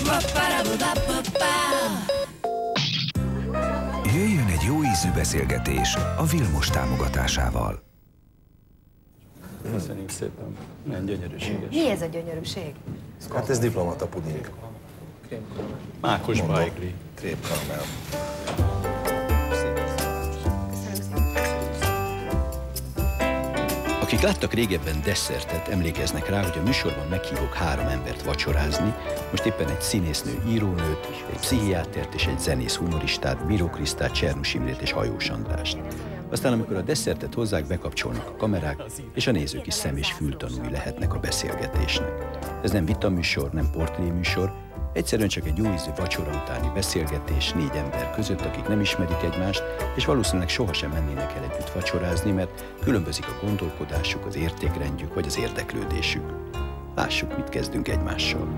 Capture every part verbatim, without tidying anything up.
Jöjjön egy jó ízű beszélgetés a Vilmos támogatásával. Köszönjük szépen. Milyen gyönyörűséges. Mi ez a gyönyörűség? Hát ez diplomata puding. Mákos bajgli. Krépkaramell. Akik láttak régebben desszertet, emlékeznek rá, hogy a műsorban meghívok három embert vacsorázni, most éppen egy színésznő írónőt, egy pszichiátert és egy zenész humoristát, Bíró Krisztát, Csernus Imrét és Hajós Andrást. Aztán, amikor a desszertet hozzák, bekapcsolnak a kamerák, és a nézők is szem- és fültanúi lehetnek a beszélgetésnek. Ez nem vitaműsor, nem portréműsor, egyszerűen csak egy jó ízű vacsora utáni beszélgetés négy ember között, akik nem ismerik egymást, és valószínűleg sohasem mennének el együtt vacsorázni, mert különbözik a gondolkodásuk, az értékrendjük vagy az érdeklődésük. Lássuk, mit kezdünk egymással.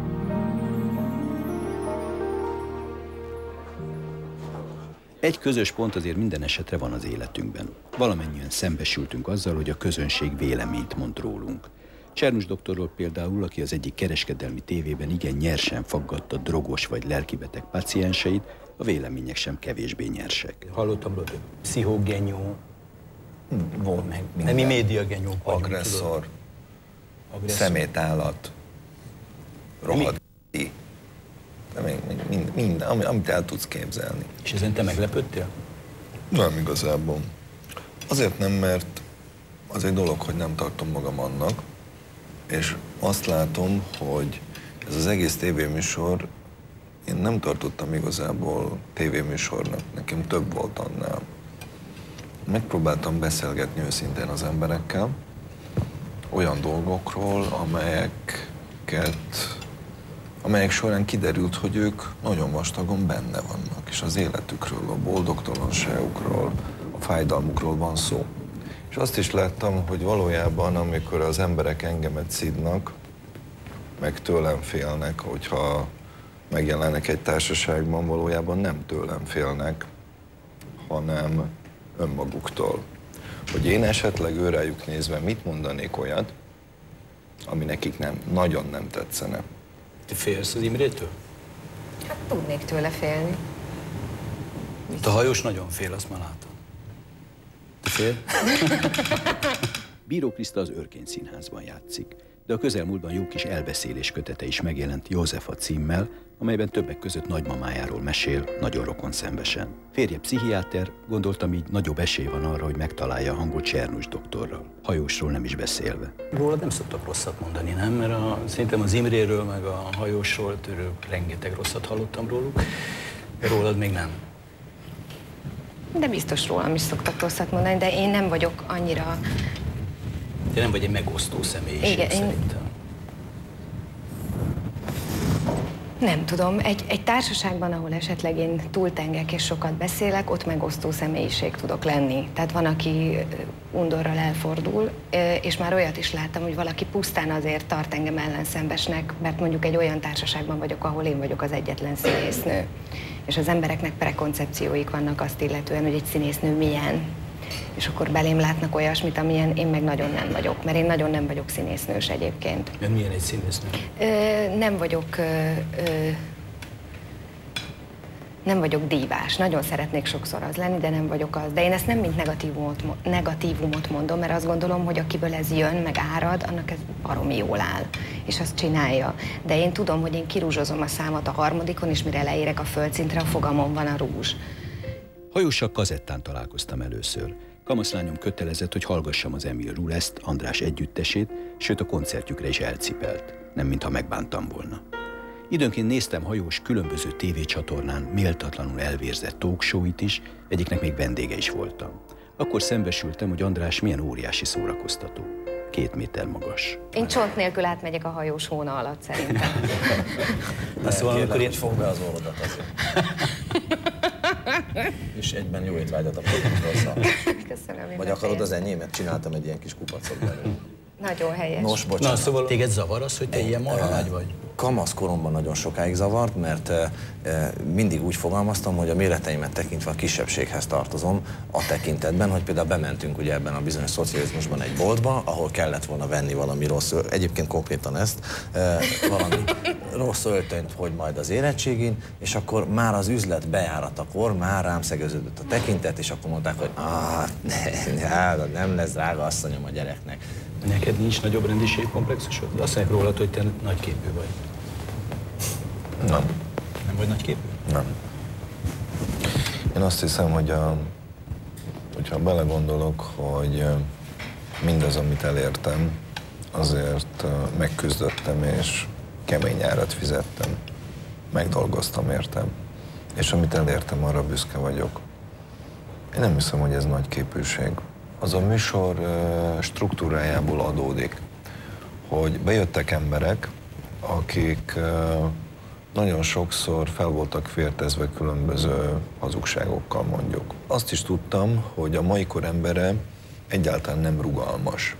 Egy közös pont azért minden esetre van az életünkben. Valamennyien szembesültünk azzal, hogy a közönség véleményt mond rólunk. Csernus doktorról például, aki az egyik kereskedelmi tévében igen nyersen faggatta drogos vagy lelkibeteg pacienseit, a vélemények sem kevésbé nyersek. Hallottam róla, pszichogenyó, Volt meg nem mi médiagenyó. Agresszor, szemétállat, rohadt ki. Mind, mind, amit el tudsz képzelni. És ezen te meglepődtél? Nem igazából. Azért nem, mert az egy dolog, hogy nem tartom magam annak, és azt látom, hogy ez az egész tévéműsor, én nem tartottam igazából tévéműsornak, nekem több volt annál. Megpróbáltam beszélgetni őszintén az emberekkel, olyan dolgokról, amelyeket, amelyek során kiderült, hogy ők nagyon vastagon benne vannak, és az életükről, a boldogtalanságukról, a fájdalmukról van szó. És azt is láttam, hogy valójában, amikor az emberek engemet szidnak, meg tőlem félnek, hogyha megjelennek egy társaságban, valójában nem tőlem félnek, hanem önmaguktól. Hogy én esetleg őrájuk nézve mit mondanék olyat, ami nekik nem, nagyon nem tetszene. Te félsz az Imrétől? Hát tudnék tőle félni. A Hajós nagyon fél, azt már látom. Te fél? Bíró Kriszta az Örkény Színházban játszik, de a közelmúltban jó kis elbeszélés kötete is megjelent Józefa címmel, amelyben többek között nagymamájáról mesél, nagyon rokonszenvesen. Férje pszichiáter, gondoltam, így nagyobb esély van arra, hogy megtalálja a hangot Csernus doktorral. Hajósról nem is beszélve. Rólad nem szoktak rosszat mondani, nem? Mert a, szerintem az Imréről, meg a Hajósról törő, rengeteg rosszat hallottam róluk, de rólad még nem. De biztos rólam is szoktak rosszat mondani, de én nem vagyok annyira... Te nem vagy egy megosztó személyiség, Igen, szerintem. Én... Nem tudom, egy, egy társaságban, ahol esetleg én túltengek és sokat beszélek, ott megosztó személyiség tudok lenni. Tehát van, aki undorral elfordul, és már olyat is láttam, hogy valaki pusztán azért tart engem ellenszembesnek, mert mondjuk egy olyan társaságban vagyok, ahol én vagyok az egyetlen színésznő. És az embereknek prekoncepcióik vannak azt illetően, hogy egy színésznő milyen. És akkor belém látnak olyasmit, amilyen én meg nagyon nem vagyok, mert én nagyon nem vagyok színésznős egyébként. Mert milyen egy színésznő? Ö, nem vagyok... Ö, ö, nem vagyok dívás. Nagyon szeretnék sokszor az lenni, de nem vagyok az. De én ezt nem mint negatívumot, negatívumot mondom, mert azt gondolom, hogy akiből ez jön, meg árad, annak ez baromi jól áll, és azt csinálja. De én tudom, hogy én kirúzsozom a számat a harmadikon, és mire leérek a földszintre, a fogamon van a rúzs. Hajóssal kazettán találkoztam először. Kamaszlányom kötelezett, hogy hallgassam az Emil Ruleszt, András együttesét, sőt a koncertjükre is elcipelt. Nem mintha megbántam volna. Időnként néztem Hajós különböző tévécsatornán méltatlanul elvérzett talkshowit is, egyiknek még vendége is voltam. Akkor szembesültem, hogy András milyen óriási szórakoztató. Két méter magas. Én csont nélkül átmegyek a Hajós hóna alatt szerintem. Na szóval amikor én fogd be az orrodat azért. És egyben jó étvágyat a programról. Köszönöm. Vagy akarod az enyémet? Csináltam egy ilyen kis kupacot belőle. Nagyon helyes. Nos, bocsánat. Na, szóval téged zavar az, hogy te ilyen marhalágy vagy? kamaszkoromban nagyon sokáig zavart, mert mindig úgy fogalmaztam, hogy a méreteimet tekintve a kisebbséghez tartozom, a tekintetben, hogy például bementünk ugye ebben a bizonyos szocializmusban egy boltba, ahol kellett volna venni valami rossz, egyébként konkrétan ezt, valami rossz öltönyt, hogy majd az érettségén, és akkor már az üzlet bejáratakor már rám szegeződött a tekintet, és akkor mondták, hogy ah, ne, nem lesz drága asszonyom a gyereknek. Neked nincs nagyobb rendiségkomplexusod? De azt mondják rólad, hogy te nagyképű vagy. Nem. Nem vagy nagyképű? Nem. Én azt hiszem, hogy a, hogyha belegondolok, hogy mindaz, amit elértem, azért megküzdöttem, és kemény árat fizettem. Megdolgoztam értem. És amit elértem, arra büszke vagyok. Én nem hiszem, hogy ez nagy képűség. Az a műsor struktúrájából adódik, hogy bejöttek emberek, akik nagyon sokszor fel voltak fértezve különböző hazugságokkal, mondjuk. Azt is tudtam, hogy a mai kor embere egyáltalán nem rugalmas.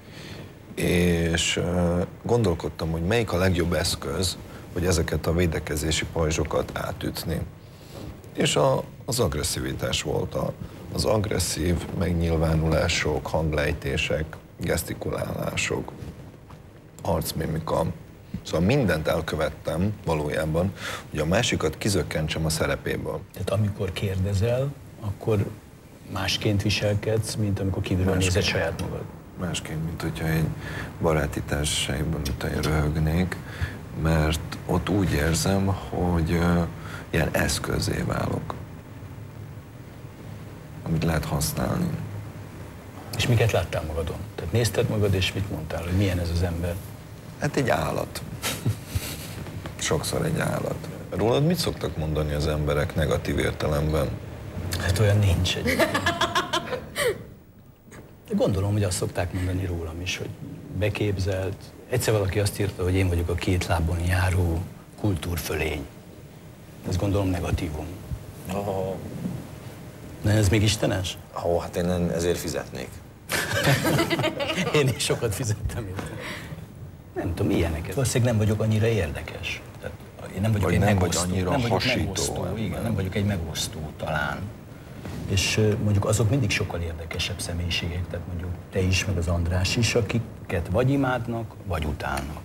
És gondolkodtam, hogy melyik a legjobb eszköz, hogy ezeket a védekezési pajzsokat átütni. És a, az agresszivitás volt a, az agresszív megnyilvánulások, hanglejtések, gesztikulálások, arcmimika. Szóval mindent elkövettem valójában, hogy a másikat kizökkentsem a szerepéből. Tehát amikor kérdezel, akkor másként viselkedsz, mint amikor kívülről nézed saját magad? Másként, mint hogyha egy baráti társaságban utána röhögnék, mert ott úgy érzem, hogy uh, ilyen eszközé válok, amit lehet használni. És miket láttál magadon? Tehát nézted magad, és mit mondtál, hogy milyen ez az ember? Hát egy állat. Sokszor egy állat. Rólad mit szoktak mondani az emberek negatív értelemben? Hát olyan nincs egyébként. Gondolom, hogy azt szokták mondani rólam is, hogy beképzelt. Egyszer valaki azt írta, hogy én vagyok a két lábon járó kultúrfölény. Ez gondolom negatívum. Oh. De ez még istenes? Ó, oh, hát én ezért fizetnék. Én is sokat fizettem érte. Nem tudom, ilyeneket. Valószínűleg nem vagyok annyira érdekes. Tehát én nem vagyok vagy egy nem megosztó. vagy annyira nem vagyok hasító. megosztó, igen, nem vagyok egy megosztó talán. És mondjuk azok mindig sokkal érdekesebb személyiségek, tehát mondjuk te is, meg az András is, akiket vagy imádnak, vagy utálnak.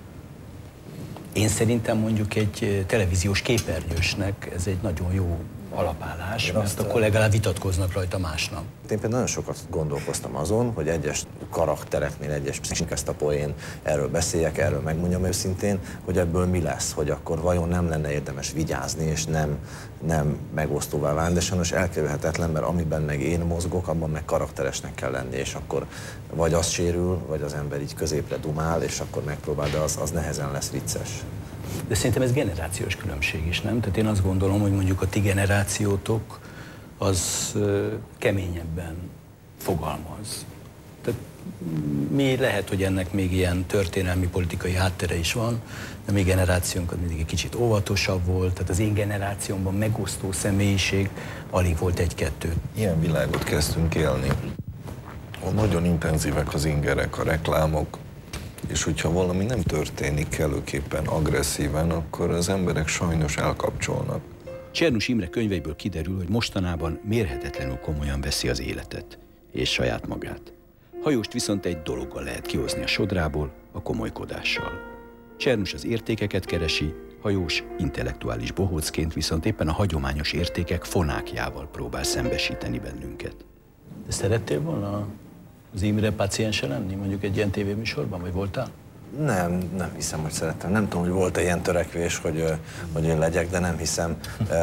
Én szerintem mondjuk egy televíziós képernyősnek ez egy nagyon jó alapállás, én mert akkor legalább vitatkoznak rajta másnak. Én például nagyon sokat gondolkoztam azon, hogy egyes karaktereknél, egyes pszichik ezt a poén, erről beszéljek, erről megmondjam őszintén, hogy ebből mi lesz, hogy akkor vajon nem lenne érdemes vigyázni, és nem, nem megosztóvá válni, de sajnos elkerülhetetlen, mert amiben meg én mozgok, abban meg karakteresnek kell lenni, és akkor vagy az sérül, vagy az ember így középre dumál, és akkor megpróbál, de az, az nehezen lesz vicces. De szerintem ez generációs különbség is, nem? Tehát én azt gondolom, hogy mondjuk a ti generációtok az uh, keményebben fogalmaz. Tehát mi lehet, hogy ennek még ilyen történelmi, politikai háttere is van, de mi generációnk mindig egy kicsit óvatosabb volt, tehát az én generációmban megosztó személyiség alig volt egy-kettő. Ilyen világot kezdtünk élni. Nagyon intenzívek az ingerek, a reklámok, és hogyha valami nem történik kellőképpen agresszíven, akkor az emberek sajnos elkapcsolnak. Csernus Imre könyveiből kiderül, hogy mostanában mérhetetlenül komolyan veszi az életet és saját magát. Hajóst viszont egy dologgal lehet kihozni a sodrából, a komolykodással. Csernus az értékeket keresi, Hajós intellektuális bohócként viszont éppen a hagyományos értékek fonákjával próbál szembesíteni bennünket. De szerettél volna az Imre paciense lenni, mondjuk egy ilyen tévéműsorban, vagy voltál? Nem, nem hiszem, hogy szerettem. Nem tudom, hogy volt-e ilyen törekvés, hogy, hogy én legyek, de nem hiszem.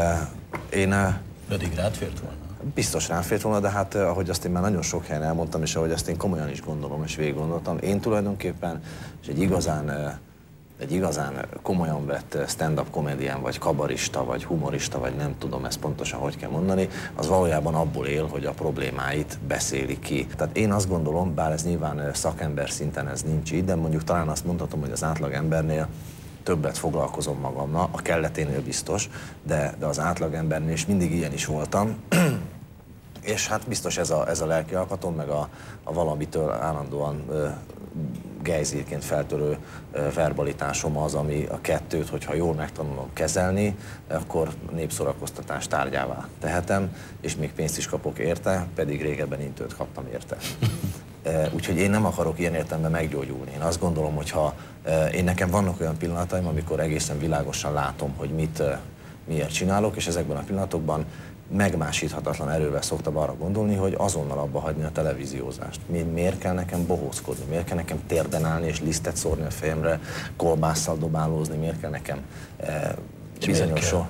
Én... Pedig rád fért volna? Biztos rám fért volna, de hát ahogy azt én már nagyon sok helyen elmondtam, és ahogy azt én komolyan is gondolom, és végig gondoltam, én tulajdonképpen, és egy igazán, egy igazán komolyan vett stand-up komedián, vagy kabarista, vagy humorista, vagy nem tudom ezt pontosan hogy kell mondani, az valójában abból él, hogy a problémáit beszéli ki. Tehát én azt gondolom, bár ez nyilván szakember szinten ez nincs így, de mondjuk talán azt mondhatom, hogy az átlag embernél többet foglalkozom magammal, a kelleténél biztos, de, de az átlagembernél is mindig ilyen is voltam. És hát biztos ez a, ez a lelki alkatom, meg a, a valamitől állandóan ö, gejzírként feltörő ö, verbalitásom az, ami a kettőt, hogyha jól megtanulom kezelni, akkor népszorakoztatás tárgyává tehetem, és még pénzt is kapok érte, pedig régebben intőt kaptam érte. Úgyhogy én nem akarok ilyen értelemben meggyógyulni. Én azt gondolom, hogy ha én nekem vannak olyan pillanataim, amikor egészen világosan látom, hogy mit, miért csinálok, és ezekben a pillanatokban megmásíthatatlan erővel szoktam arra gondolni, hogy azonnal abba hagyni a televíziózást. Miért kell nekem bohózkodni, miért kell nekem térden állni és lisztet szórni a fejemre, kolbásszal dobálózni, miért kell nekem eh, bizonyos so...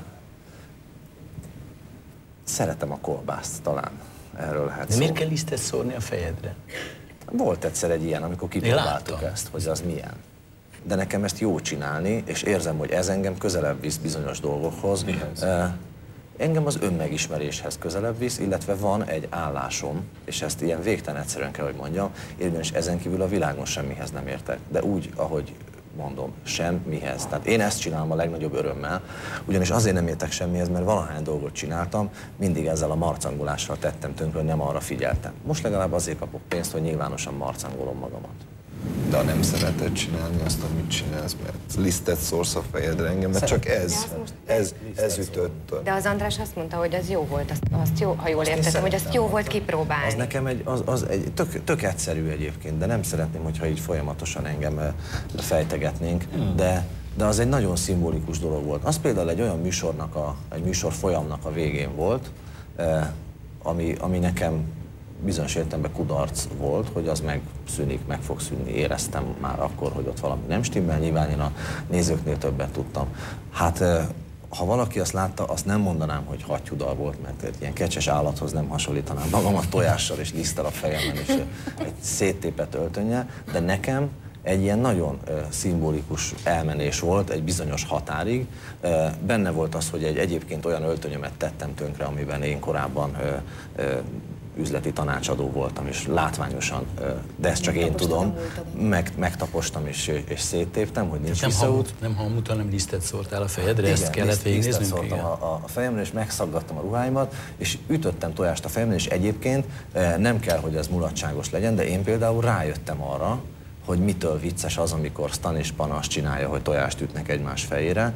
Szeretem a kolbászt, talán erről lehet szó. De miért kell lisztet szórni a fejedre? Volt egyszer egy ilyen, amikor kipróbáltuk ezt, hogy az milyen. De nekem ezt jó csinálni, és érzem, hogy ez engem közelebb visz bizonyos dolgokhoz. Uh, engem az önmegismeréshez közelebb visz, illetve van egy állásom, és ezt ilyen végtelen egyszerűen kell, hogy mondjam, én is ezen kívül a világon semmihez nem értek. De úgy, ahogy mondom, semmihez. Tehát én ezt csinálom a legnagyobb örömmel, ugyanis azért nem értek semmihez, mert valahány dolgot csináltam, mindig ezzel a marcangolással tettem tönkre, hogy nem arra figyeltem. Most legalább azért kapok pénzt, hogy nyilvánosan marcangolom magamat. De ha nem szereted csinálni azt, amit csinálsz, mert lisztet szórsz a fejedre engem, mert csak ez, ez, ez ütött. De az András azt mondta, hogy az jó volt, azt, azt jó, ha jól értettem, hogy azt jó volt kipróbálni. Az nekem egy, az, az egy tök, tök egyszerű egyébként, de nem szeretném, hogyha így folyamatosan engem fejtegetnénk, hmm. de, de az egy nagyon szimbolikus dolog volt. Az például egy olyan műsornak, a, egy műsor folyamnak a végén volt, eh, ami, ami nekem bizonyos értelemben kudarc volt, hogy az megszűnik, meg fog szűnni. Éreztem már akkor, hogy ott valami nem stimmel, nyilván én a nézőknél többet tudtam. Hát ha valaki azt látta, azt nem mondanám, hogy hattyúdal volt, mert egy ilyen kecses állathoz nem hasonlítanám magamat tojással és liszttel a fejemben és egy széttépett öltönnyel, de nekem egy ilyen nagyon uh, szimbolikus elmenés volt egy bizonyos határig. Uh, benne volt az, hogy egy egyébként olyan öltönyömet tettem tönkre, amiben én korábban uh, uh, üzleti tanácsadó voltam, és látványosan, de ezt csak én tudom, meg, megtapostam és, és széttéptem, hogy nincs visszaút. Nem hamut, hanem lisztet szórtál a fejedre, igen, ezt kellett végignéznünk? Lisztet szórtam a, a fejemre, és megszaggattam a ruháimat, és ütöttem tojást a fejemre, és egyébként nem kell, hogy ez mulatságos legyen, de én például rájöttem arra, hogy mitől vicces az, amikor Stan és Pana azt csinálja, hogy tojást ütnek egymás fejére,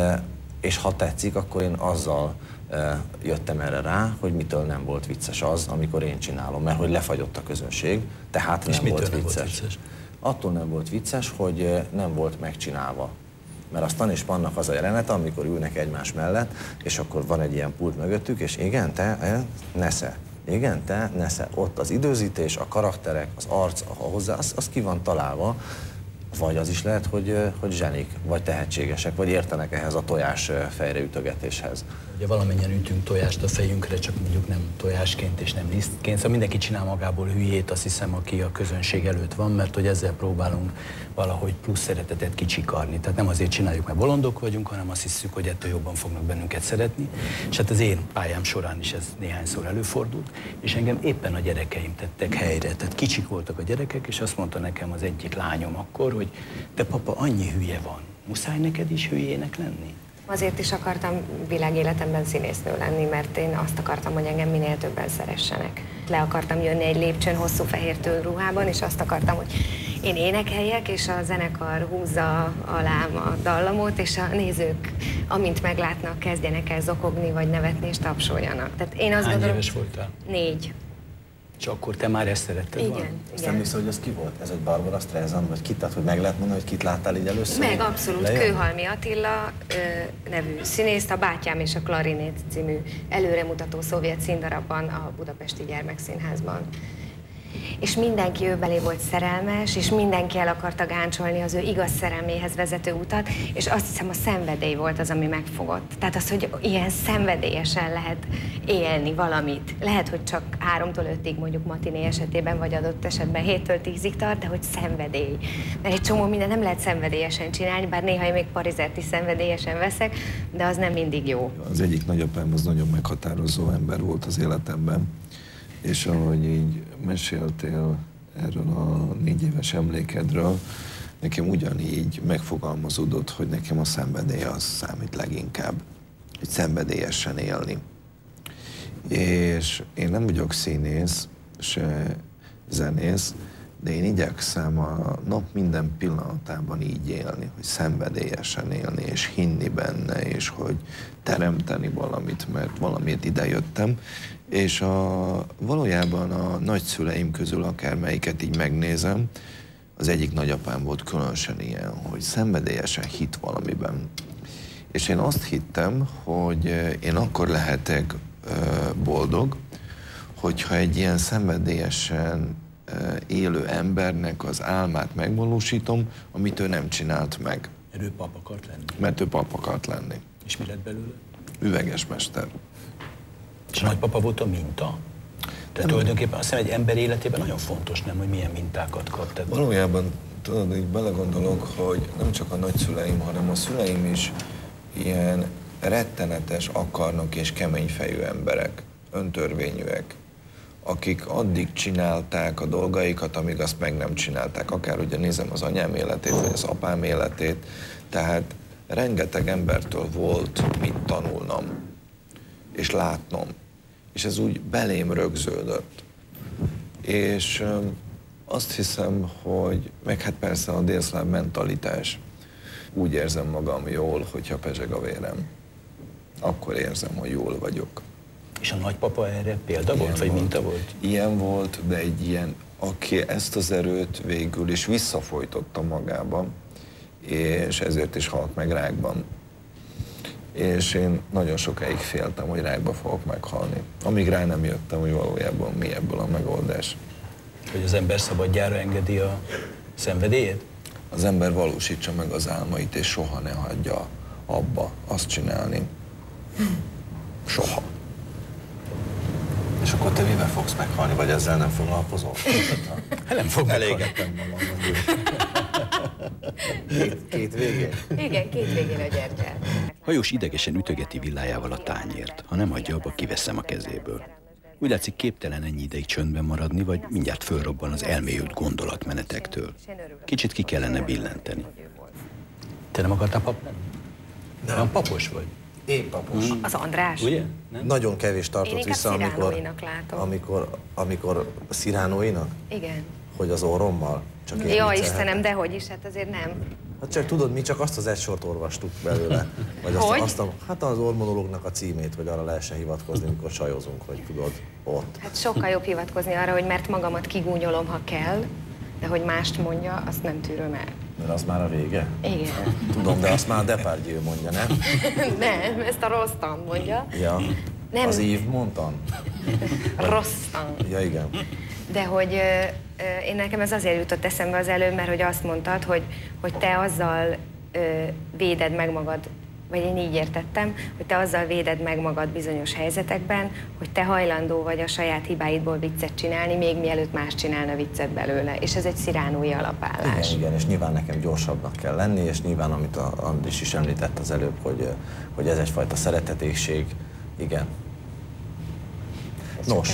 és ha tetszik, akkor én azzal jöttem erre rá, hogy mitől nem volt vicces az, amikor én csinálom, mert hogy lefagyott a közönség, tehát nem, volt, nem vicces. volt vicces. Attól nem volt vicces, hogy nem volt megcsinálva. Mert a Stan és Pannak az a jelenete, amikor ülnek egymás mellett, és akkor van egy ilyen pult mögöttük, és igen, te, nesze. Igen, te, nesze. Ott az időzítés, a karakterek, az arc, a hozzá, az, az ki van találva. Vagy az is lehet, hogy, hogy zsenik, vagy tehetségesek, vagy értenek ehhez a tojás fejreütögetéshez. Ugye valamennyien ütünk tojást a fejünkre, csak mondjuk nem tojásként és nem lisztként. Szóval mindenki csinál magából hülyét, azt hiszem, aki a közönség előtt van, mert hogy ezzel próbálunk valahogy plusz szeretetet kicsikarni. Tehát nem azért csináljuk, mert bolondok vagyunk, hanem azt hiszük, hogy ettől jobban fognak bennünket szeretni. És hát az én pályám során is ez néhányszor előfordult, és engem éppen a gyerekeim tettek helyre. Tehát kicsik voltak a gyerekek, és azt mondta nekem az egyik lányom akkor, hogy de papa, annyi hülye van, muszáj neked is hülyének lenni? Azért is akartam világéletemben színésznő lenni, mert én azt akartam, hogy engem minél többen szeressenek. Le akartam jönni egy lépcsőn hosszú fehér tőlruhában, és azt akartam, hogy én énekeljek, és a zenekar húzza alám a dallamot, és a nézők, amint meglátnak, kezdjenek el zokogni, vagy nevetni, és tapsoljanak. Tehát én azt Hány gondolom, éves voltál? Négy. És akkor te már ezt szeretted igen, volna? Azt emlékszel, hogy az ki volt? Ez egy Barbara Streisand, vagy ki? Tehát, hogy meg lehet mondani, hogy kit láttál így először? Meg abszolút. Lejön? Kőhalmi Attila ö, nevű színészt, a Bátyám és a Klarinét című előremutató szovjet színdarabban a Budapesti Gyermekszínházban. És mindenki ő belé volt szerelmes, és mindenki el akarta gáncsolni az ő igaz szerelméhez vezető utat, és azt hiszem, a szenvedély volt az, ami megfogott. Tehát az, hogy ilyen szenvedélyesen lehet élni valamit. Lehet, hogy csak háromtól ötig, mondjuk matiné esetében, vagy adott esetben héttől tízig tart, de hogy szenvedély. Mert egy csomó minden nem lehet szenvedélyesen csinálni, bár néha én még parizert is szenvedélyesen veszek, de az nem mindig jó. Az egyik nagyapám az nagyon meghatározó ember volt az életemben, és ahogy így meséltél erről a négy éves emlékedről, nekem ugyanígy megfogalmazódott, hogy nekem a szenvedély az számít leginkább, hogy szenvedélyesen élni. És én nem vagyok színész, se zenész, de én igyekszem a nap minden pillanatában így élni, hogy szenvedélyesen élni, és hinni benne, és hogy teremteni valamit, mert valamiért idejöttem. És a, valójában a nagyszüleim közül akármelyiket így megnézem, az egyik nagyapám volt különösen ilyen, hogy szenvedélyesen hitt valamiben. És én azt hittem, hogy én akkor lehetek boldog, hogyha egy ilyen szenvedélyesen élő embernek az álmát megvalósítom, amit ő nem csinált meg. Mert ő pap akart lenni. Mert ő pap akart lenni. És mi lett belőle? Üvegesmester. És a nagypapa volt a minta? Tehát tulajdonképpen azt hiszem, egy ember életében nagyon fontos, nem, hogy milyen mintákat kap. Tehát... Valójában, tudod, így belegondolok, hogy nem csak a nagyszüleim, hanem a szüleim is ilyen rettenetes, akarnok és keményfejű emberek, öntörvényűek, akik addig csinálták a dolgaikat, amíg azt meg nem csinálták. Akár ugye nézem az anyám életét, vagy az apám életét, tehát rengeteg embertől volt mit tanulnom, és látnom. És ez úgy belém rögződött. És öm, azt hiszem, hogy, meg hát persze a délszláv mentalitás, úgy érzem magam jól, hogyha pezseg a vérem. Akkor érzem, hogy jól vagyok. És a nagypapa erre példa Ilyen volt, vagy volt. minta volt? Ilyen volt, de egy ilyen, aki ezt az erőt végül is visszafolytotta magában, és ezért is halt meg rákban. És én nagyon sokáig féltem, hogy rákba fogok meghalni. Amíg rá nem jöttem, hogy valójában mi ebből a megoldás. Hogy az ember szabadjára engedi a szenvedélyét? Az ember valósítsa meg az álmait, és soha ne hagyja abba azt csinálni. Soha. És akkor te mivel fogsz meghalni, vagy ezzel nem foglalkozol? Hát nem fog meghalni. Elégettem magam, mondjuk. Két, két végén? Igen, két végén a gyertyát. Hajós idegesen ütögeti villájával a tányért. Ha nem hagyja abba, kiveszem a kezéből. Úgy látszik, képtelen ennyi ideig csöndben maradni, vagy mindjárt fölrobban az elmélyült gondolatmenetektől. Kicsit ki kellene billenteni. Te nem akartál pap lenni? Nem. Papos vagy? Én papos. Mm. Az András? Ugye? Nem? Nagyon kevés Én tartott inkább vissza, amikor, Cyranoinak látom. amikor, amikor Cyranoinak, Igen. hogy az orrommal. Csak ilyen Ja, viccelhetek. Istenem, dehogy is, hát azért nem. Hát csak tudod, mi csak azt az egy sort olvastuk belőle. Vagy azt, Hogy? azt a, hát az ormonológnak a címét, hogy arra lehessen hivatkozni, amikor sajozunk, hogy tudod, ott. Hát sokkal jobb hivatkozni arra, hogy mert magamat kigúnyolom, ha kell, de hogy mást mondja, azt nem tűröm el. Mert az már a vége? Igen. Tudom, de azt már Depardieu mondja, nem? Nem, ezt a Rostam mondja. Ja. Nem. Az Yves mondtam? Rostam. Ja, igen. De hogy ö, ö, én nekem ez azért jutott eszembe az előbb, mert hogy azt mondtad, hogy, hogy te azzal ö, véded meg magad, vagy én így értettem, hogy te azzal véded meg magad bizonyos helyzetekben, hogy te hajlandó vagy a saját hibáidból viccet csinálni, még mielőtt más csinálna viccet belőle. És ez egy Cyranoui alapállás. Igen, igen, és nyilván nekem gyorsabbnak kell lenni, és nyilván, amit a Andris is említett az előbb, hogy, hogy ez egyfajta szeretetékség. Igen. Nos.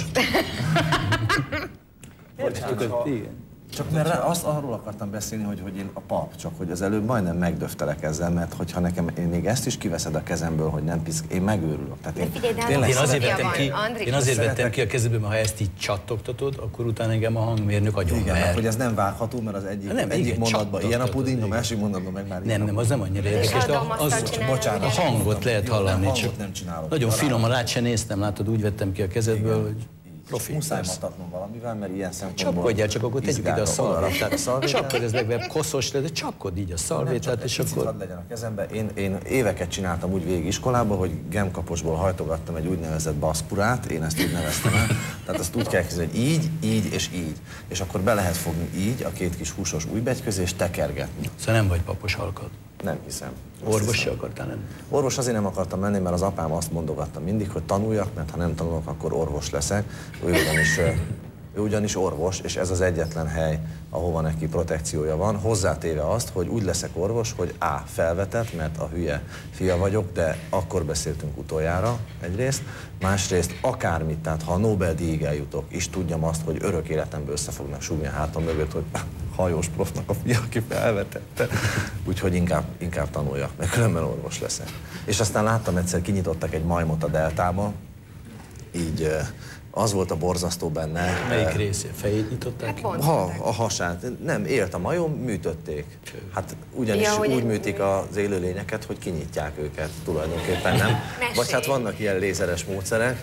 Igen. Csak mert rá, azt arról akartam beszélni, hogy, hogy én a pap, csak hogy az előbb majdnem megdöftelek ezzel, mert hogyha nekem én még ezt is kiveszed a kezemből, hogy nem piszk, én megőrülök. Tehát én, figyelj, de hát tényleg Én azért Szia vettem van, ki, Andris. én azért vettem Szeretek- ki a kezedből, mert ha ezt így csattogtatod, akkor utána engem a hangmérnök agyon igen, mert ver. hogy ez nem vágható, mert az egyik, Nem, egyik igen, mondatban ilyen a csattogtatod, puding, a igen. másik mondatban meg már Nem, ilyen. nem, az nem annyira érdekes, de adom azt, az, hogy csinálod, bocsánat, a ugye? hangot lehet Jó, hallani, nem, csak hangot nem csinálok. nagyon Talán. finoman át se néztem, látod, úgy vettem ki a kezedből, hogy profi. Muszáj persze. matatnom valamivel, mert ilyen szempontból... Csapkodjál, csak akkor tegyük ide a izgálok. szalvétát. Csapkod, ez legalább koszos lesz, de csapkod így a szalvétát, és Picit akkor... hadd legyen a kezembe. Én, én éveket csináltam úgy végig iskolában, hogy gemkaposból hajtogattam egy úgynevezett baszpurát, én ezt úgy neveztem el. Tehát azt úgy kell kezdeni, hogy így, így és így. És akkor be lehet fogni így a két kis húsos ujjbegy közé, és tekergetni. Szóval nem vagy papos halkad. Nem hiszem. Azt Orvos se hiszem. akartál lenni? Orvos azért nem akartam menni, mert az apám azt mondogatta mindig, hogy tanuljak, mert ha nem tanulok, akkor orvos leszek. Ő ugyanis, ő ugyanis orvos, és ez az egyetlen hely, ahova neki protekciója van. Hozzátéve azt, hogy úgy leszek orvos, hogy A. felvetett, mert a hülye fia vagyok, de akkor beszéltünk utoljára egyrészt. Másrészt akármit, tehát ha a Nobel-díjig eljutok, és tudjam azt, hogy örök életemben össze fognak súgni a hátam mögött, hogy hajós profnak a fia, aki felvetette. Úgyhogy inkább, inkább tanuljak, mert különben orvos leszek. És aztán láttam egyszer, kinyitottak egy majmot a Deltába, így az volt a borzasztó benne. Melyik része? Fejét nyitották? Hát Ha, a hasát. Nem, élt a majom, műtötték. Hát ugyanis Ja, úgy hogy- műtik az élőlényeket, hogy kinyitják őket tulajdonképpen, nem? Mesélj. Vagy hát vannak ilyen lézeres módszerek.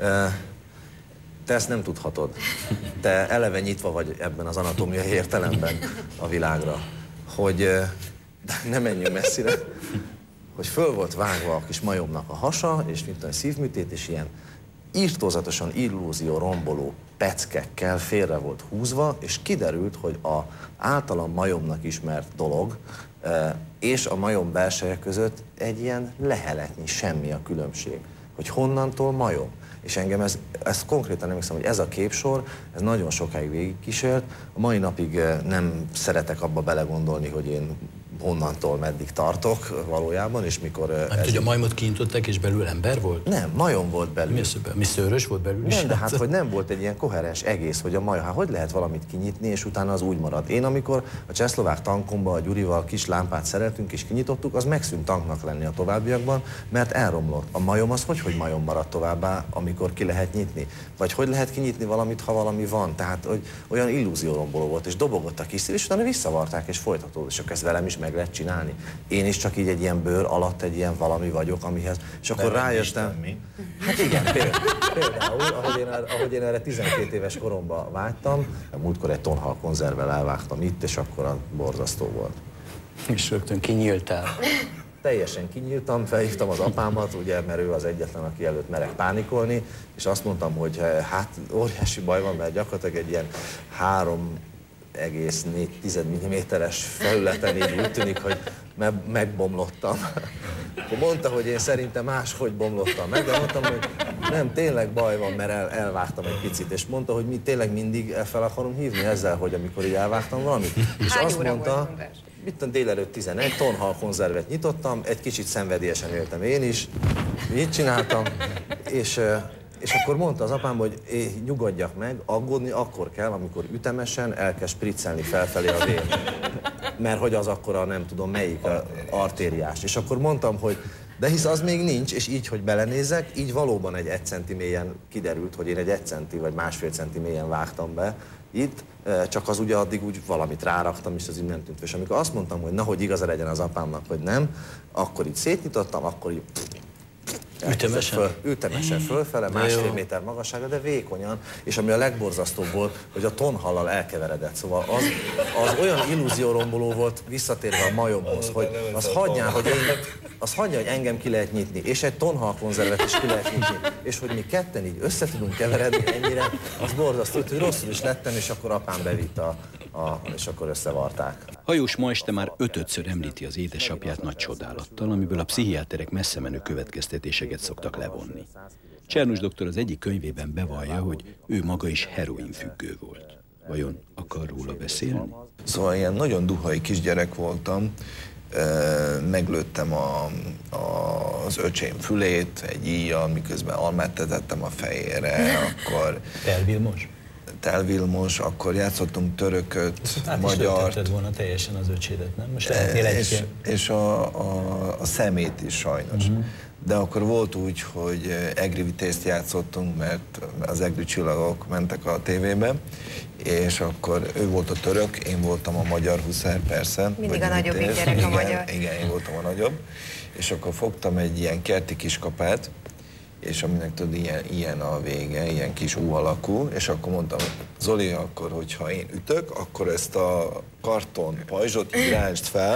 Te ezt nem tudhatod. Te eleve nyitva vagy ebben az anatómiai értelemben a világra. Hogy de nem menjünk messzire, hogy föl volt vágva a kis majomnak a hasa, és mint a szívműtét, és ilyen írtózatosan illúzió romboló peckekkel félre volt húzva, és kiderült, hogy a általam majomnak ismert dolog és a majom belseje között egy ilyen leheletnyi semmi a különbség. Hogy honnantól majom. És engem ez, ez konkrétan emlékszem, hogy ez a képsor, ez nagyon sokáig végigkísért. A mai napig nem szeretek abba belegondolni, hogy én honnantól meddig tartok valójában, és mikor... Nem ez... tudja, a majmot kinyitották, és belül ember volt? Nem, majom volt belül. Mi az, hogy mi szőrös volt belül is? Nem, de hát, hogy nem volt egy ilyen koherens egész, hogy a majom, hát hogy lehet valamit kinyitni, és utána az úgy marad. Én amikor a csehszlovák tankomba a Gyurival kis lámpát szereltünk és kinyitottuk, az megszűnt tanknak lenni a továbbiakban, mert elromlott. A majom az hogy, hogy majom marad továbbá, amikor ki lehet nyitni? Vagy hogy lehet kinyitni valamit, ha valami van? Tehát, hogy olyan illúzióromboló volt, és dobogott a kis szív, és utána visszavarták, és folytatódott, és akkor ezt velem is meg lehet csinálni. Én is csak így egy ilyen bőr alatt egy ilyen valami vagyok, amihez... És akkor rájöttem... Mi? Hát igen, például, például ahogy, én, ahogy én erre tizenkét éves koromban vágytam, múltkor egy tonhal konzervvel elvágtam itt, és akkor a borzasztó volt. És rögtön kinyíltál. Teljesen kinyíltam, felhívtam az apámat, ugye, mert ő az egyetlen, aki előtt merek pánikolni, és azt mondtam, hogy hát óriási baj van, mert gyakorlatilag egy ilyen három egész négy milliméteres felületen így úgy tűnik, hogy me- megbomlottam. Akkor mondta, hogy én szerintem máshogy bomlottam meg, de mondtam, hogy nem, tényleg baj van, mert el, elvágtam egy picit, és mondta, hogy mi tényleg mindig fel akarom hívni ezzel, hogy amikor így elvágtam valamit. És Hány azt óra mondta, volt mondás? itt délelőtt tizenegy, tonhal konzervet nyitottam, egy kicsit szenvedélyesen éltem én is, mit csináltam, és... És akkor mondta az apám, hogy é, nyugodjak meg, aggódni akkor kell, amikor ütemesen elkezd spriccelni felfelé a vér. Mert hogy az akkora, nem tudom melyik a artériás. És akkor mondtam, hogy de hisz az még nincs, és így, hogy belenézek, így valóban egy egy centi mélyen kiderült, hogy én egy egy centi vagy másfél centi mélyen vágtam be itt, csak az ugye addig úgy valamit ráraktam, és az így nem tűnt. És amikor azt mondtam, hogy nahogy igaza legyen az apámnak, hogy nem, akkor így szétnyitottam, akkor így... Ütemesen? Föl, ütemesen fölfele, másfél méter magassága, de vékonyan, és ami a legborzasztóbb volt, hogy a tonhallal elkeveredett. Szóval az, az olyan illúzióromboló volt, visszatérve a majomhoz, hogy az hagyján, hogy, én, az hagyja, hogy engem ki lehet nyitni, és egy tonhal konzervet is ki lehet nyitni, és hogy mi ketten így össze tudunk keveredni ennyire, az borzasztó, hogy rosszul is lettem, és akkor apám bevitt a, a és akkor összevarták. Hajós ma este már ötödször említi az édesapját nagy csodálattal, amiből a pszichiáterek messze menő következtetéseket szoktak levonni. Csernus doktor az egyik könyvében bevallja, hogy ő maga is heroinfüggő volt. Vajon akar róla beszélni? Szóval ilyen nagyon duhai kisgyerek voltam, meglőttem a, a, az öcsém fülét egy íjjal, miközben almát tetettem a fejére, akkor... Telvilmos? Telvilmos, akkor játszottunk törököt, Hát magyart. is volna teljesen az öcsédet, nem? Most lehetnél egy És, ilyen... és a, a, a szemét is sajnos. Uh-huh. De akkor volt úgy, hogy egri vitézt játszottunk, mert az egri csillagok mentek a tévébe, és akkor ő volt a török, én voltam a magyar huszár, persze. Mindig a nagyobbik gyerek a igen, magyar. Igen, én voltam a nagyobb. És akkor fogtam egy ilyen kerti kiskapát, és aminek tudod, ilyen, ilyen a vége, ilyen kis U alakú, és akkor mondtam, Zoli, akkor, hogyha én ütök, akkor ezt a karton pajzsot így ráncsd fel.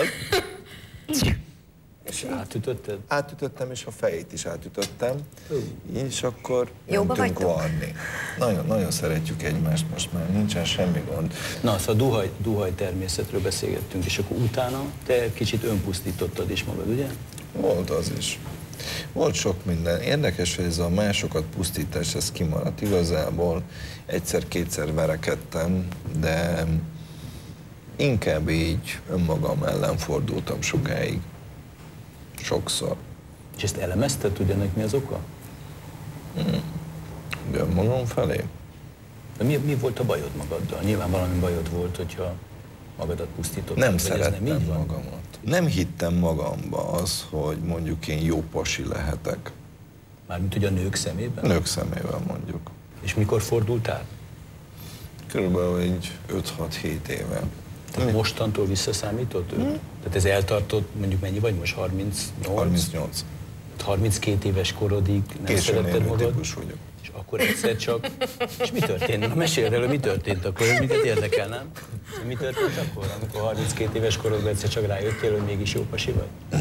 És átütötted? Átütöttem, és a fejét is átütöttem, és akkor Jóba mentünk vagytok? varni. Nagyon, nagyon szeretjük egymást, most már nincsen semmi gond. Na, szóval duhaj, duhaj természetről beszélgettünk, és akkor utána te kicsit önpusztítottad is magad, ugye? Volt az is. Volt sok minden. Érdekes, hogy ez a másokat pusztítás, ez kimaradt. Igazából egyszer-kétszer verekedtem, de inkább így önmagam ellen fordultam sokáig. Sokszor. És ezt elemezted, tudja ennek mi az oka? Hmm. De önmagam felé? De mi, mi volt a bajod magaddal? Nyilván valami bajod volt, hogyha magadat pusztítottad. Nem vagy ez szerettem nem így van? magamat. Nem hittem magamba az, hogy mondjuk én jó pasi lehetek. Mármint, hogy a nők szemében? Nők szemével mondjuk. És mikor fordultál? Körülbelül egy öt-hat-hét éve. Tehát mostantól visszaszámított? Hmm. Tehát ez eltartott, mondjuk mennyi vagy most? harmincnyolc? harmincnyolc. harminckét éves korodig nem Későn szeretted érő magad? típus vagyok. És akkor egyszer csak... És mi történt? Na, meséld el, hogy mi történt akkor? Ez minket érdekel, nem? Mi történt akkor, amikor harminckét éves korodban egyszer csak rájöttél, hogy mégis jó pasi vagy?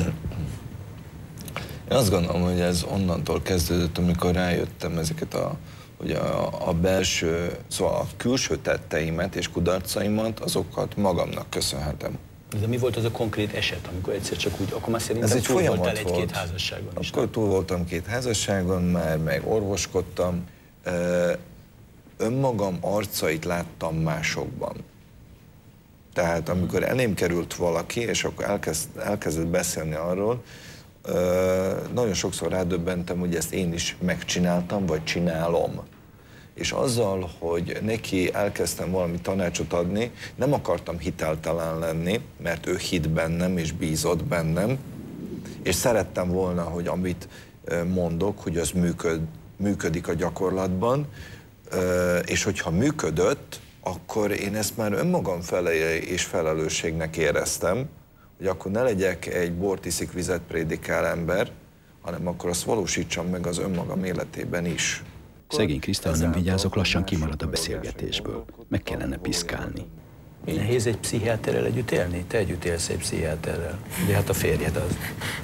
Én azt gondolom, hogy ez onnantól kezdődött, amikor rájöttem ezeket a, hogy a, a belső, szóval a külső tetteimet és kudarcaimat, azokat magamnak köszönhetem. De mi volt az a konkrét eset, amikor egyszer csak úgy, akkor már szerintem Ez egy túl folyamat voltál egy-két volt. házasságon is. Akkor túl voltam két házasságon, már meg orvoskodtam. Önmagam arcait láttam másokban. Tehát amikor elém került valaki, és akkor elkezd, elkezdett beszélni arról, nagyon sokszor rádöbbentem, hogy ezt én is megcsináltam, vagy csinálom. És azzal, hogy neki elkezdtem valami tanácsot adni, nem akartam hiteltelen lenni, mert ő hitt bennem és bízott bennem, és szerettem volna, hogy amit mondok, hogy az működ, működik a gyakorlatban, és hogyha működött, akkor én ezt már önmagam felé és felelősségnek éreztem, hogy akkor ne legyek egy bort iszik, vizet prédikál ember, hanem akkor azt valósítsam meg az önmagam életében is. Szegény Kriszta, ha nem vigyázok, lassan kimarad a beszélgetésből. Meg kellene piszkálni. Nehéz egy pszichiáterrel együtt élni? Te együtt élsz egy pszichiáterrel. De hát a férjed az.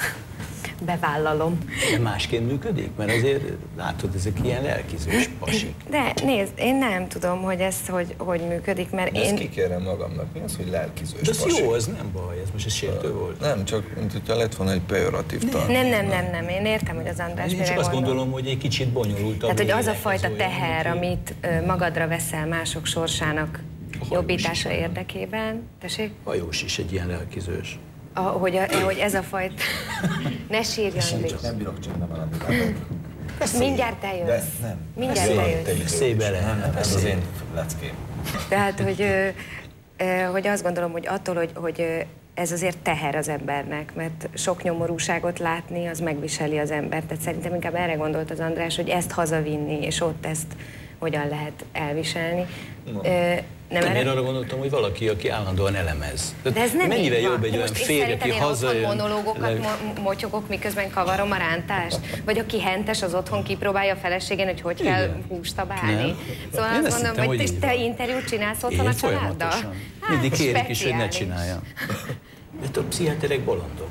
Bevállalom. De másként működik? Mert azért látod, ezek ilyen lelkizős pasik. De nézd, én nem tudom, hogy ez hogy, hogy működik, mert De én... ezt kikérem magamnak, mi az, hogy lelkizős De az pasik? jó, az nem baj, ez most egy sértő volt. Nem, csak mint hogyha lett volna egy pejoratív tartalom. Nem, nem, nem, nem, én értem, hogy az András Én mire csak azt gondol. gondolom, hogy egy kicsit bonyolultabb. Tehát, hogy az a fajta lélekező, teher, olyan, amit ö, magadra veszel mások sorsának hajós jobbítása is. érdekében. Tessék? Hajós is egy ilyen lelkizős. A, hogy, a, hogy ez a fajta... Ne sírj, Andris. Nem bírok csendben maradni. Mindjárt te jössz. De nem. Mindjárt te jössz. Szép bele. Ez az én leckém. Tehát, hogy, ö, ö, hogy azt gondolom, hogy attól, hogy, hogy ö, ez azért teher az embernek, mert sok nyomorúságot látni, az megviseli az embert. Tehát szerintem inkább erre gondolt az András, hogy ezt hazavinni, és ott ezt hogyan lehet elviselni. No. Ö, nem Nem, erre... én arra gondoltam, hogy valaki, aki állandóan elemez. De ez nem Mennyivel így van. jobb egy De olyan most férj, aki hazajön... monológokat mo- motyogok, miközben kavarom a rántást? Vagy aki hentes, az otthon kipróbálja a feleségén, hogy hogy Igen. kell húst abálni? Nem. Szóval Én azt ezt mondom, hittem, hogy hogy te, így te van. interjút csinálsz otthon Én a családdal? folyamatosan. Hát, Mindig kérik is, hogy ne speciális. csináljam. De a pszichiáterek bolondok,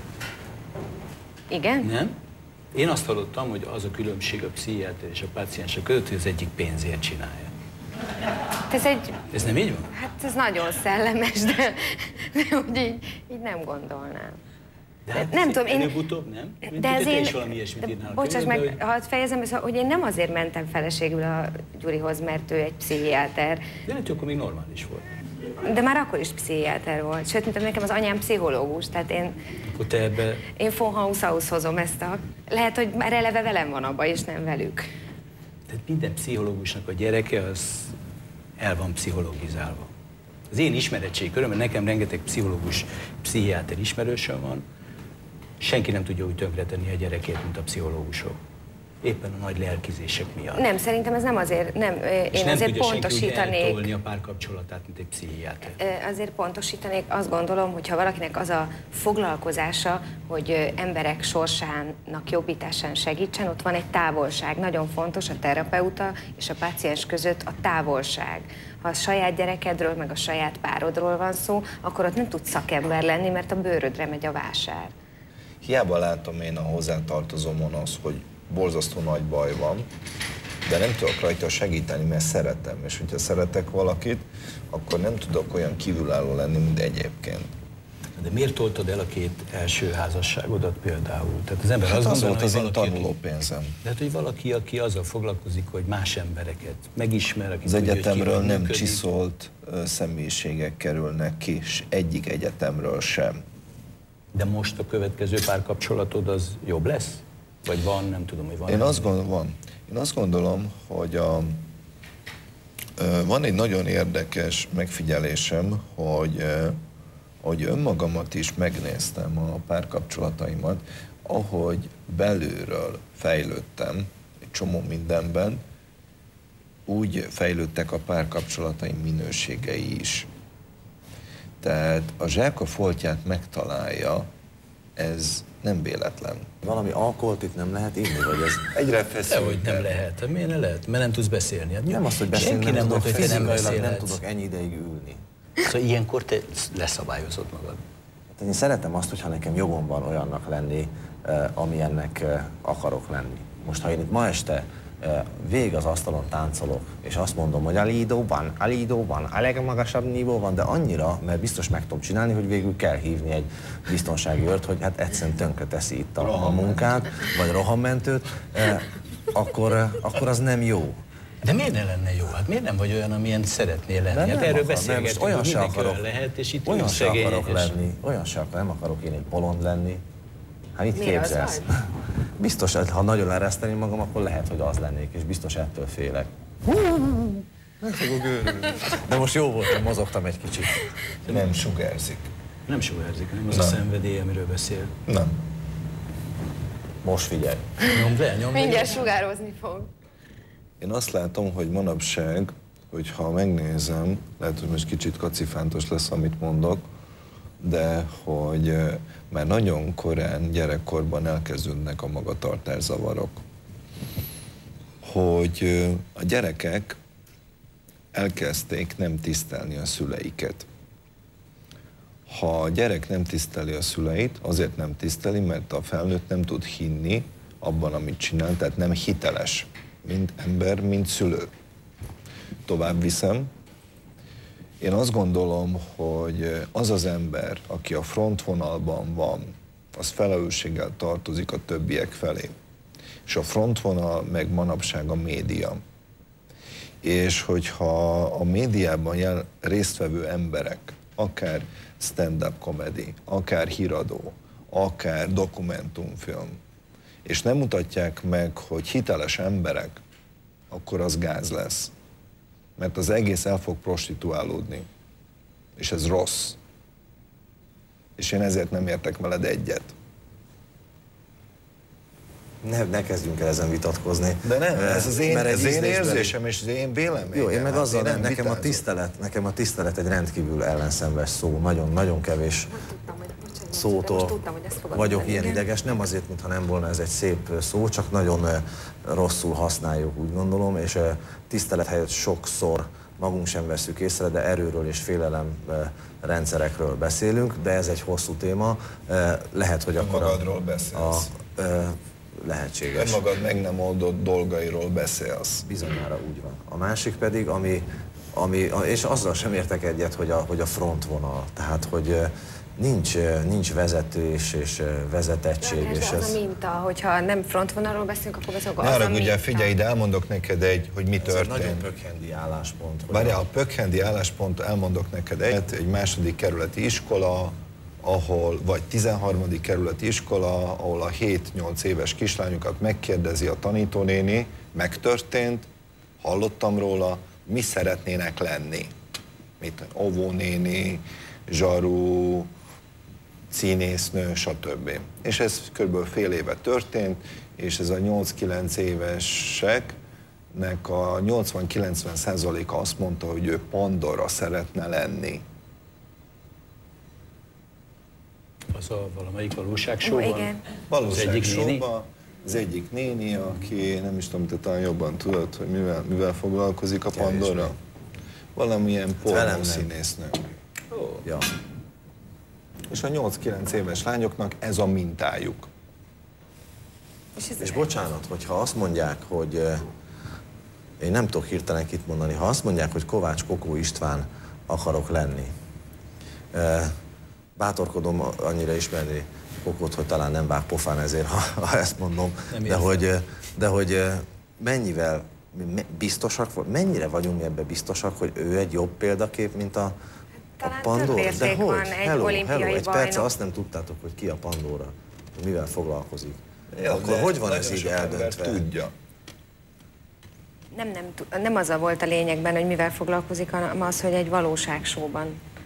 Igen? nem? Én azt hallottam, hogy az a különbség a pszichiáter és a páciensek között, hogy az egyik pénzért csinálja. Ez egy... Ez nem így van? Hát ez nagyon szellemes, de, de hogy így, így nem gondolnám. De hát nem tudom, én... előbb-utóbb nem? Mint De hogy ez te én... is valami ilyesmit de írnál a bocsáss könyvbe, meg, ha fejezem, szóval, hogy én nem azért mentem feleségül a Gyurihoz, mert ő egy pszichiáter. De lehet, hogy akkor még normális volt. De már akkor is pszichiáter volt. Sőt, mint nekem az anyám pszichológus, tehát én, Akkor te ebbe... én von Haushaus hozom ezt a... Lehet, hogy már eleve velem van abba, és nem velük. Tehát minden pszichológusnak a gyereke az el van pszichologizálva. Az én ismeretségi körömben nekem rengeteg pszichológus, pszichiáter ismerősöm van, senki nem tudja úgy tönkretenni a gyerekét, mint a pszichológusok. Éppen a nagy lelkizések miatt. Nem, szerintem ez nem azért, nem, És én nem azért tudja senki úgy pontosítanék. eltolni a párkapcsolatát, mint egy pszichiáter. Azért pontosítanék, azt gondolom, hogy ha valakinek az a foglalkozása, hogy emberek sorsának jobbításán segítsen, ott van egy távolság. Nagyon fontos a terapeuta és a páciens között a távolság. Ha a saját gyerekedről, meg a saját párodról van szó, akkor ott nem tudsz szakember lenni, mert a bőrödre megy a vásár. Hiába látom én a hozzátartozomon az, hogy borzasztó nagy baj van, de nem tudok rajta segíteni, mert szeretem. És hogyha szeretek valakit, akkor nem tudok olyan kívülálló lenni, mint egyébként. De miért toltad el a két első házasságodat például? Tehát az ember Hát azt az gondolna, volt az hogy én valaki, aki- tanulópénzem. De hát, hogy valaki, aki azzal foglalkozik, hogy más embereket megismer, aki Az tudja, hogy egyetemről kivel nem működik. csiszolt ö, személyiségek kerülnek ki, s egyik egyetemről sem. De most a következő párkapcsolatod az jobb lesz? Vagy van, nem tudom, hogy van. Én azt gondolom, van. Én azt gondolom, hogy a, ö, van egy nagyon érdekes megfigyelésem, hogy, ö, hogy önmagamat is megnéztem, a párkapcsolataimat, ahogy belülről fejlődtem, csomó mindenben, úgy fejlődtek a párkapcsolataim minőségei is. Tehát a zsák a foltját megtalálja, ez nem véletlen. Valami alkoholt itt nem lehet inni, vagy ez Egyre feszültebb. Dehogy nem lehet. Hát miért ne lehet? Mert nem tudsz beszélni. Hát nem az, hogy beszélni senki nem, nem tudok, mondta, hogy te nem fizikailag nem beszélhetsz. tudok ennyi ideig ülni. Szóval ilyenkor te leszabályozod magad. Hát én szeretem azt, hogyha nekem jogom van olyannak lenni, eh, amilyennek eh, akarok lenni. Most, ha én itt ma este eh, végig az asztalon táncolok, és azt mondom, hogy a Lidóban, a Lidóban, a legmagasabb nívó van, de annyira, mert biztos meg tudom csinálni, hogy végül kell hívni egy biztonsági őrt, hogy hát egyszerűen tönkre teszi itt a, a munkát, vagy rohammentőt, eh, akkor, eh, akkor az nem jó. De miért ne lenne jó? Hát miért nem vagy olyan, amilyen szeretnél lenni? De Hát nem erről akar, mert beszélgetünk, most olyan hogy se mindenki akarok, olyan lehet, és itt olyan ülünk se szegény, akarok és- lenni, olyan se akar, nem akarok én egy bolond lenni. Hát mit Miért az képzelsz? vagy? Biztos, ha nagyon lereszteném magam, akkor lehet, hogy az lennék, és biztos ettől félek. Meg fogok őrülni. De most jó volt, hogy mozogtam egy kicsit. Nem sugárzik. Nem sugárzik, nem az Nem. a szenvedély, amiről beszél. Nem. Most figyelj. Nyomd le, nyomd le. Mindjárt sugározni fog. Én azt látom, hogy manapság, hogyha megnézem, lehet, hogy most kicsit kacifántos lesz, amit mondok, de hogy eh, már nagyon korán, gyerekkorban elkezdődnek a magatartászavarok. Hogy eh, a gyerekek elkezdték nem tisztelni a szüleiket. Ha a gyerek nem tiszteli a szüleit, azért nem tiszteli, mert a felnőtt nem tud hinni abban, amit csinál, tehát nem hiteles, mint ember, mint szülő. Tovább viszem. Én azt gondolom, hogy az az ember, aki a frontvonalban van, az felelősséggel tartozik a többiek felé. És a frontvonal meg manapság a média. És hogyha a médiában jel résztvevő emberek, akár stand-up comedy, akár híradó, akár dokumentumfilm, és nem mutatják meg, hogy hiteles emberek, akkor az gáz lesz. Mert az egész el fog prostituálódni. És ez rossz. És én ezért nem értek veled egyet. Ne, ne kezdjünk el ezen vitatkozni. De nem, ez az én, Mert egy ez én ízlésbeli- érzésem, és az én véleményem. Jó, én meg Hát azzal, nem nekem a, vitázom. tisztelet, nekem a tisztelet egy rendkívül ellenszenves szó, nagyon-nagyon kevés Tudtam, hogy, bocsánat, szótól most tudtam, hogy ezt fogod vagyok mondani, ilyen igen. ideges, nem azért, mintha nem volna ez egy szép szó, csak nagyon eh, rosszul használjuk, úgy gondolom, és eh, tisztelet helyett sokszor magunk sem veszük észre, de erőről és félelem eh, rendszerekről beszélünk, de ez egy hosszú téma. Eh, Lehet, hogy akkor magadról a, beszélsz. a, eh, lehetséges. Magad meg nem oldott dolgairól beszélsz. Bizonyára úgy van. A másik pedig, ami, ami és azzal sem értek egyet, hogy a, hogy a frontvonal, tehát hogy eh, nincs, eh, nincs vezetés és eh, vezetettség, Lásd, és az ez, a minta, hogyha nem frontvonalról beszélünk, akkor beszélünk Ne az a haragudj, minta. figyelj, de elmondok neked egy, hogy mi ez egy nagyon történt. pökhendi álláspont. hogy Várjál, a pökhendi álláspont, elmondok neked egyet, egy második kerületi iskola, ahol, vagy tizenharmadik kerületi iskola, ahol a hét-nyolc éves kislányokat megkérdezi a tanítónéni, megtörtént, hallottam róla, mi szeretnének lenni. Mit, óvónéni, zsaru, színésznő, stb. És ez kb. Fél éve történt, és ez a nyolc-kilenc éveseknek a nyolcvan-kilencven százaléka azt mondta, hogy ő Pandora szeretne lenni. Az a valamelyik Ó, valóságsóban? igen. Az egyik néni? Valóságsóban az egyik néni, aki nem is tudom, te talán jobban tudod, hogy mivel, mivel foglalkozik a Pandora. Valamilyen velem pornó nem. színésznő. Ja. És a nyolc-kilenc éves lányoknak ez a mintájuk. És ez És bocsánat, hogyha azt mondják, hogy eh, én nem tudok hirtelen kit mondani, ha azt mondják, hogy Kovács Kokó István akarok lenni, eh, bátorkodom annyira ismerni Kokót, hogy talán nem vág pofán ezért, ha, ha ezt mondom, Nem de értem. hogy, eh, de hogy eh, mennyivel me- biztosak, vagy- mennyire vagyunk mi ebben biztosak, hogy ő egy jobb példakép, mint a, a Talán Pandora? több De érték hogy? van egy hello, olimpiai hello, egy bajnok. perce azt nem tudtátok, hogy ki a Pandora, hogy mivel foglalkozik. Ja, Akkor de hogy van nagyon ez így sok ember eldöntve? Tudja. Nem, nem, tu- nem az a volt a lényegben, hogy mivel foglalkozik, hanem az, hogy egy valóságsóban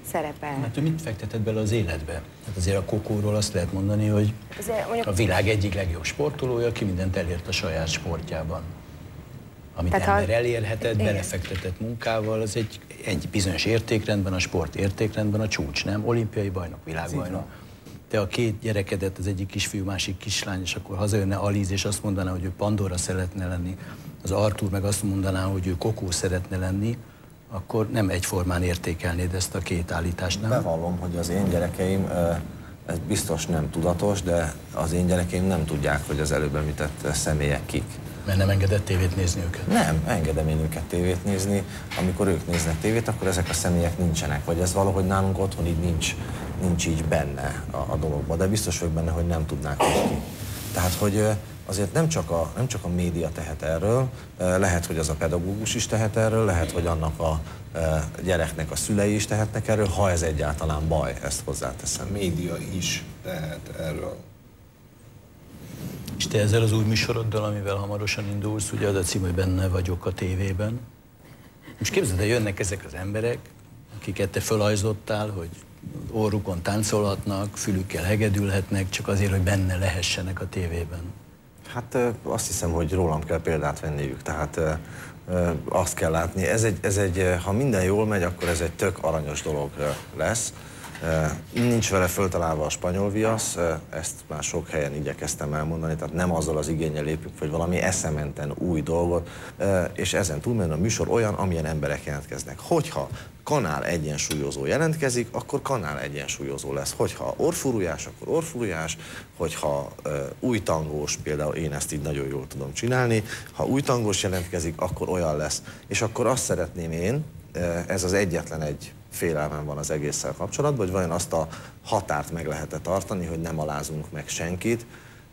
szerepel. Hát ő mit fektetett bele az életbe? Hát azért a Kokóról azt lehet mondani, hogy Azért mondjuk- a világ egyik legjobb sportolója, aki mindent elért a saját sportjában. Amit Tehát ember ha- elérhetett, Igen. belefektetett munkával, az egy, egy bizonyos értékrendben, a sport értékrendben a csúcs, nem? Olimpiai bajnok, világbajnok. Te a két gyerekedet, az egyik kisfiú, másik kislány, és akkor hazajönne Aliz, és azt mondaná, hogy ő Pandora szeretne lenni, az Artur meg azt mondaná, hogy ő Kokó szeretne lenni, akkor nem egyformán értékelnéd ezt a két állítást, nem? Bevallom, hogy az én gyerekeim, ez biztos nem tudatos, de az én gyerekeim nem tudják, hogy az előbb említett személyek kik. Mert nem engedett tévét nézni őket. Nem, engedem én őket tévét nézni. Amikor ők néznek tévét, akkor ezek a személyek nincsenek. Vagy ez valahogy nálunk otthon így nincs, nincs így benne a, a dologban. De biztos vagyok benne, hogy nem tudnák, hogy ki. Tehát, hogy azért nem csak, a, nem csak a média tehet erről, lehet, hogy az a pedagógus is tehet erről, lehet, hogy annak a gyereknek a szülei is tehetnek erről, ha ez egyáltalán baj, ezt hozzáteszem. A média is tehet erről. És te ezzel az új műsoroddal, amivel hamarosan indulsz, ugye az a cím, hogy benne vagyok a tévében. Most képzeld, hogy jönnek ezek az emberek, akiket te fölajzottál, hogy orrukon táncolhatnak, fülükkel hegedülhetnek, csak azért, hogy benne lehessenek a tévében. Hát azt hiszem, hogy rólam kell példát venniük, tehát azt kell látni. Ez egy, ez egy, ha minden jól megy, akkor ez egy tök aranyos dolog lesz. Nincs vele föltalálva a spanyol viasz, ezt már sok helyen igyekeztem elmondani, tehát nem azzal az igénnyel lépünk, hogy valami eszementen új dolgot, és ezen túlmenően a műsor olyan, amilyen emberek jelentkeznek. Hogyha kanál egyensúlyozó jelentkezik, akkor kanál egyensúlyozó lesz. Hogyha orfúrujás, akkor orfúrujás, hogyha uh, új tangós, például én ezt így nagyon jól tudom csinálni, ha új tangós jelentkezik, akkor olyan lesz. És akkor azt szeretném én, uh, ez az egyetlen egy félelmem van az egésszel kapcsolatban, hogy vajon azt a határt meg lehet-e tartani, hogy nem alázunk meg senkit,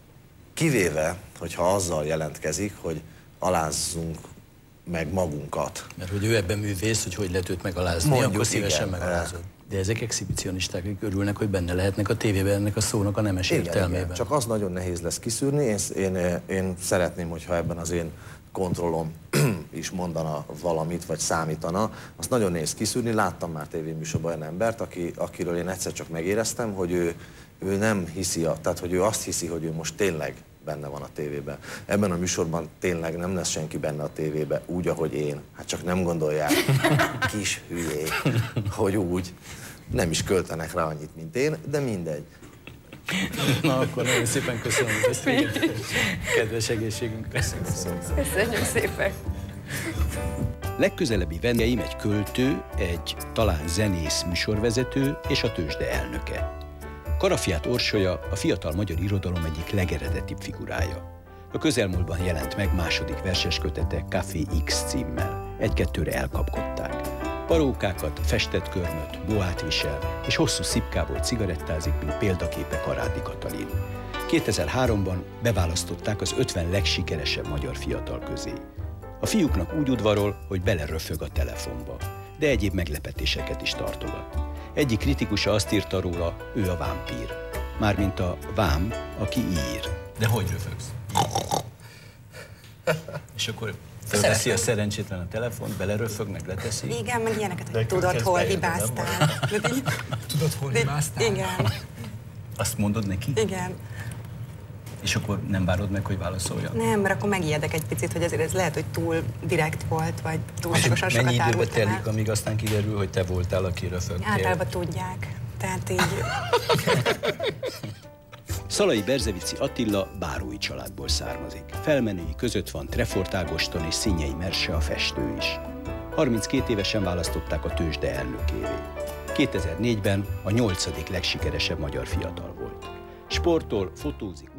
kivéve, hogyha azzal jelentkezik, hogy alázzunk meg magunkat. Mert hogy ő ebben művész, hogy hogy lehet őt megalázni, Mondjuk, akkor szívesen igen. megalázod. De ezek exhibicionisták, akik örülnek, hogy benne lehetnek a tévében ennek a szónak a nemes Igen, értelmében. igen. Csak az nagyon nehéz lesz kiszűrni. Én, én, én szeretném, hogyha ebben az én kontrollom is mondana valamit, vagy számítana. Azt nagyon nehéz kiszűrni. Láttam már tévéműsorban olyan embert, aki, akiről én egyszer csak megéreztem, hogy ő, ő nem hiszi, a, tehát hogy ő azt hiszi, hogy ő most tényleg benne van a tévében. Ebben a műsorban tényleg nem lesz senki benne a tévében úgy, ahogy én. Hát csak nem gondolják, kis hülyék, hogy úgy. Nem is költenek rá annyit, mint én, de mindegy. Na, akkor nagyon szépen köszönöm, hogy ezt végig. Kedves egészségünkre. Köszönjük szépen! Legközelebbi vendégeim egy költő, egy talán zenész műsorvezető és a tőzsde elnöke. Karafiát Orsolya a fiatal magyar irodalom egyik legeredetibb figurája. A közelmúltban jelent meg második verseskötete Café X címmel. Egy-kettőre elkapkodták. Parókákat, festett körmöt, boát visel, és hosszú szipkából cigarettázik, mint példaképe Karádi Katalin. kétezer-háromban beválasztották az ötven legsikeresebb magyar fiatal közé. A fiúknak úgy udvarol, hogy beleröfög a telefonba, de egyéb meglepetéseket is tartogat. Egyik kritikusa azt írta róla, ő a vámpír. Mármint a vám, aki ír. De hogy röfögsz? És akkor felveszi a szerencsétlen a telefont, beleröfög, meg leteszi. Igen, meg ilyeneket, hogy tudod, hol hibáztál. Tudod, hol hibáztál? Igen, Azt mondod neki? igen. És akkor nem várod meg, hogy válaszolja? Nem, mert akkor megijedek egy picit, hogy azért ez lehet, hogy túl direkt volt, vagy túl És sokan sokat mennyi időbe árultam el. telik, amíg aztán kiderül, hogy te voltál, aki röfögtél? Általában tudják. Tehát így... Szalai Berzevici Attila bárói családból származik. Felmenői között van Trefort Ágoston és Szinyei Merse a festő is. harminckét évesen választották a tőzsde elnökévé. kétezer-négyben a nyolcadik legsikeresebb magyar fiatal volt. Sportol, fotózik,